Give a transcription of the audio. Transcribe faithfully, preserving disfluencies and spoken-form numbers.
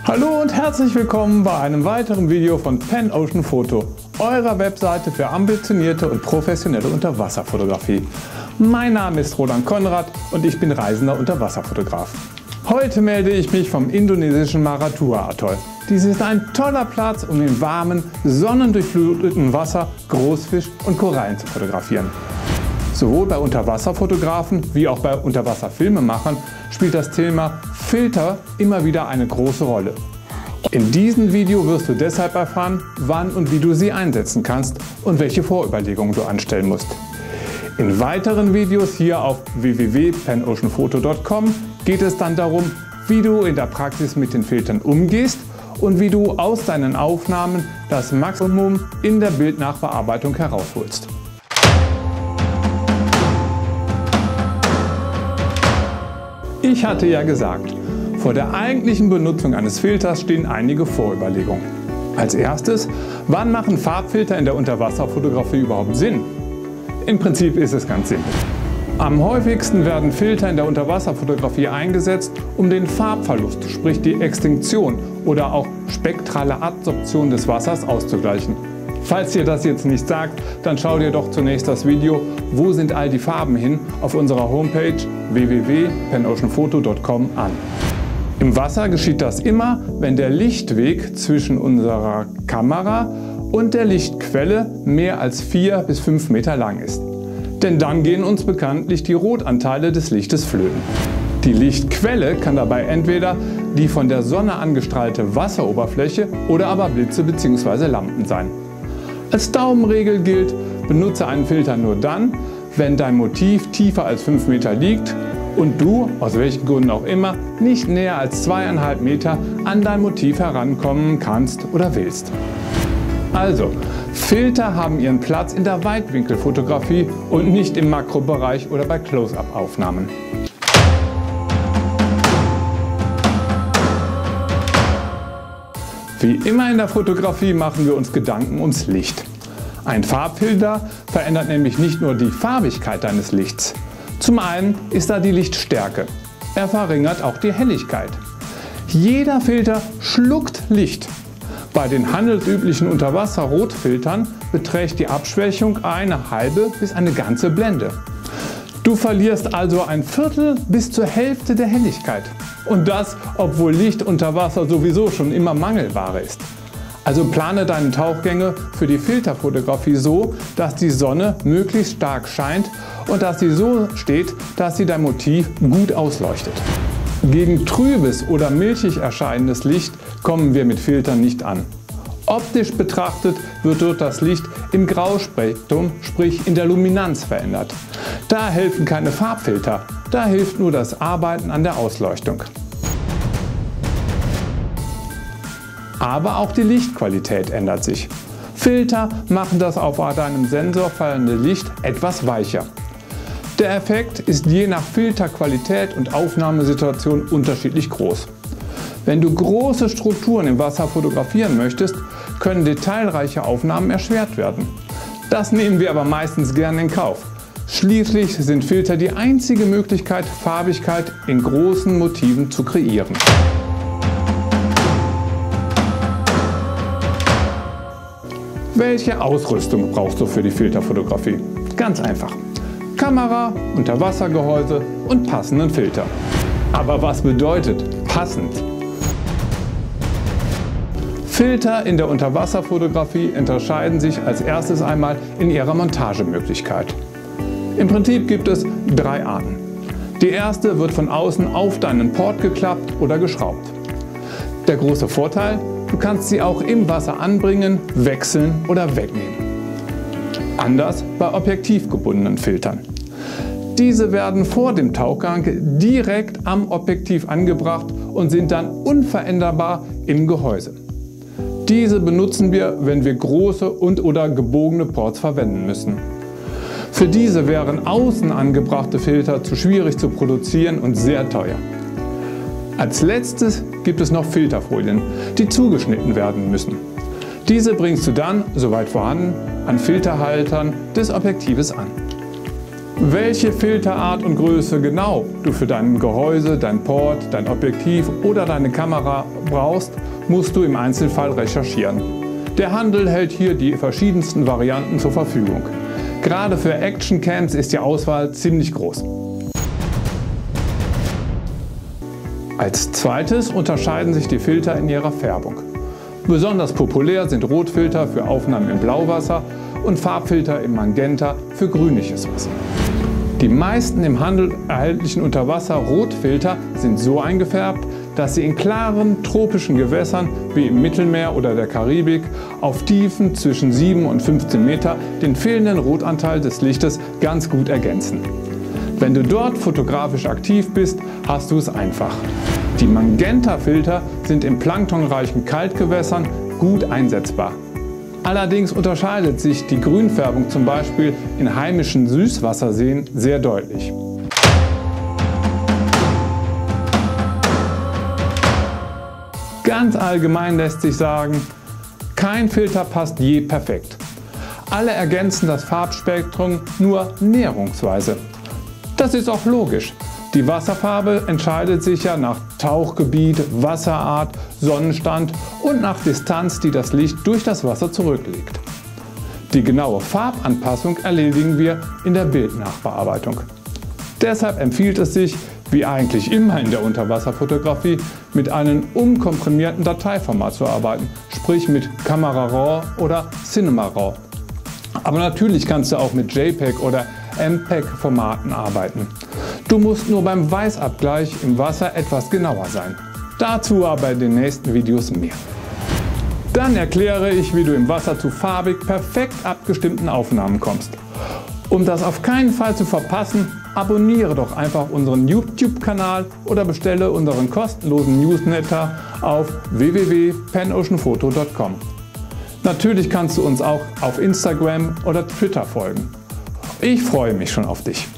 Hallo und herzlich willkommen bei einem weiteren Video von Panocean Photo, eurer Webseite für ambitionierte und professionelle Unterwasserfotografie. Mein Name ist Roland Konrad und ich bin reisender Unterwasserfotograf. Heute melde ich mich vom indonesischen Maratua-Atoll. Dies ist ein toller Platz, um im warmen, sonnendurchfluteten Wasser Großfisch und Korallen zu fotografieren. Sowohl bei Unterwasserfotografen wie auch bei Unterwasserfilmemachern spielt das Thema Filter immer wieder eine große Rolle. In diesem Video wirst du deshalb erfahren, wann und wie du sie einsetzen kannst und welche Vorüberlegungen du anstellen musst. In weiteren Videos hier auf w w w punkt panocean photo punkt com geht es dann darum, wie du in der Praxis mit den Filtern umgehst und wie du aus deinen Aufnahmen das Maximum in der Bildnachbearbeitung herausholst. Ich hatte ja gesagt, vor der eigentlichen Benutzung eines Filters stehen einige Vorüberlegungen. Als erstes, wann machen Farbfilter in der Unterwasserfotografie überhaupt Sinn? Im Prinzip ist es ganz simpel. Am häufigsten werden Filter in der Unterwasserfotografie eingesetzt, um den Farbverlust, sprich die Extinktion oder auch spektrale Adsorption des Wassers auszugleichen. Falls dir das jetzt nicht sagt, dann schau dir doch zunächst das Video "Wo sind all die Farben hin?" auf unserer Homepage w w w punkt panocean photo punkt com an. Im Wasser geschieht das immer, wenn der Lichtweg zwischen unserer Kamera und der Lichtquelle mehr als vier bis fünf Meter lang ist. Denn dann gehen uns bekanntlich die Rotanteile des Lichtes flöten. Die Lichtquelle kann dabei entweder die von der Sonne angestrahlte Wasseroberfläche oder aber Blitze bzw. Lampen sein. Als Daumenregel gilt, benutze einen Filter nur dann, wenn dein Motiv tiefer als fünf Meter liegt und du, aus welchen Gründen auch immer, nicht näher als zweieinhalb Meter an dein Motiv herankommen kannst oder willst. Also, Filter haben ihren Platz in der Weitwinkelfotografie und nicht im Makrobereich oder bei Close-up-Aufnahmen. Wie immer in der Fotografie machen wir uns Gedanken ums Licht. Ein Farbfilter verändert nämlich nicht nur die Farbigkeit deines Lichts. Zum einen ist da die Lichtstärke. Er verringert auch die Helligkeit. Jeder Filter schluckt Licht. Bei den handelsüblichen Unterwasser-Rotfiltern beträgt die Abschwächung eine halbe bis eine ganze Blende. Du verlierst also ein Viertel bis zur Hälfte der Helligkeit. Und das, obwohl Licht unter Wasser sowieso schon immer Mangelware ist. Also plane deine Tauchgänge für die Filterfotografie so, dass die Sonne möglichst stark scheint und dass sie so steht, dass sie dein Motiv gut ausleuchtet. Gegen trübes oder milchig erscheinendes Licht kommen wir mit Filtern nicht an. Optisch betrachtet wird dort das Licht im Grauspektrum, sprich in der Luminanz, verändert. Da helfen keine Farbfilter, da hilft nur das Arbeiten an der Ausleuchtung. Aber auch die Lichtqualität ändert sich. Filter machen das auf deinem Sensor fallende Licht etwas weicher. Der Effekt ist je nach Filterqualität und Aufnahmesituation unterschiedlich groß. Wenn du große Strukturen im Wasser fotografieren möchtest, können detailreiche Aufnahmen erschwert werden. Das nehmen wir aber meistens gern in Kauf. Schließlich sind Filter die einzige Möglichkeit, Farbigkeit in großen Motiven zu kreieren. Welche Ausrüstung brauchst du für die Filterfotografie? Ganz einfach. Kamera, Unterwassergehäuse und passenden Filter. Aber was bedeutet passend? Filter in der Unterwasserfotografie unterscheiden sich als erstes einmal in ihrer Montagemöglichkeit. Im Prinzip gibt es drei Arten. Die erste wird von außen auf deinen Port geklappt oder geschraubt. Der große Vorteil: Du kannst sie auch im Wasser anbringen, wechseln oder wegnehmen. Anders bei objektivgebundenen Filtern. Diese werden vor dem Tauchgang direkt am Objektiv angebracht und sind dann unveränderbar im Gehäuse. Diese benutzen wir, wenn wir große und oder gebogene Ports verwenden müssen. Für diese wären außen angebrachte Filter zu schwierig zu produzieren und sehr teuer. Als letztes gibt es noch Filterfolien, die zugeschnitten werden müssen. Diese bringst du dann, soweit vorhanden, an Filterhaltern des Objektives an. Welche Filterart und Größe genau du für dein Gehäuse, dein Port, dein Objektiv oder deine Kamera brauchst, musst du im Einzelfall recherchieren. Der Handel hält hier die verschiedensten Varianten zur Verfügung. Gerade für Actioncams ist die Auswahl ziemlich groß. Als zweites unterscheiden sich die Filter in ihrer Färbung. Besonders populär sind Rotfilter für Aufnahmen im Blauwasser und Farbfilter im Magenta für grünliches Wasser. Die meisten im Handel erhältlichen Unterwasser-Rotfilter sind so eingefärbt, dass sie in klaren tropischen Gewässern wie im Mittelmeer oder der Karibik auf Tiefen zwischen sieben und fünfzehn Meter den fehlenden Rotanteil des Lichtes ganz gut ergänzen. Wenn du dort fotografisch aktiv bist, hast du es einfach. Die Magenta-Filter sind in planktonreichen Kaltgewässern gut einsetzbar. Allerdings unterscheidet sich die Grünfärbung zum Beispiel in heimischen Süßwasserseen sehr deutlich. Ganz allgemein lässt sich sagen, kein Filter passt je perfekt. Alle ergänzen das Farbspektrum nur näherungsweise. Das ist auch logisch. Die Wasserfarbe entscheidet sich ja nach Tauchgebiet, Wasserart, Sonnenstand und nach Distanz, die das Licht durch das Wasser zurücklegt. Die genaue Farbanpassung erledigen wir in der Bildnachbearbeitung. Deshalb empfiehlt es sich, wie eigentlich immer in der Unterwasserfotografie, mit einem umkomprimierten Dateiformat zu arbeiten, sprich mit Camera Raw oder Cinema Raw. Aber natürlich kannst du auch mit JPEG oder M P E G-Formaten arbeiten. Du musst nur beim Weißabgleich im Wasser etwas genauer sein. Dazu aber in den nächsten Videos mehr. Dann erkläre ich, wie du im Wasser zu farbig perfekt abgestimmten Aufnahmen kommst. Um das auf keinen Fall zu verpassen, abonniere doch einfach unseren YouTube-Kanal oder bestelle unseren kostenlosen Newsletter auf w w w punkt panoceanphoto punkt com. Natürlich kannst du uns auch auf Instagram oder Twitter folgen. Ich freue mich schon auf dich.